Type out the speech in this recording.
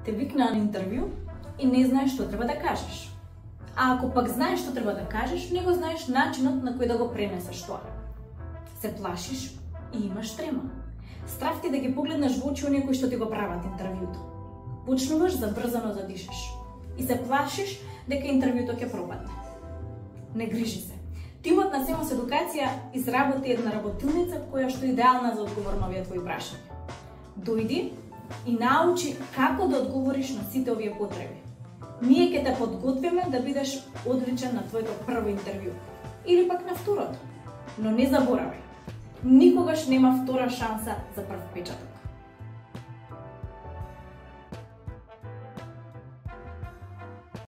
те викна на интервју и не знаеш што треба да кажеш. А ако пак знаеш што треба да кажеш, не го знаеш начинот на кој да го пренесеш тоа. Се плашиш и имаш трема. Страв ти да ги погледнеш во очи оние кои што ти го прават интервјуто. Почнуваш забрзано да дишаш и се плашиш дека интервјуто ќе пропадне. Не грижи се. Тимот на Семос Едукација изработи една работилница која што е идеална за одговор на овие твои прашања. Дојди и научи како да одговориш на сите овие потреби. Ние ќе те подготвиме да бидеш одличен на твоето прво интервју или пак на второто. Но не заборавај, никогаш нема втора шанса за прв печаток.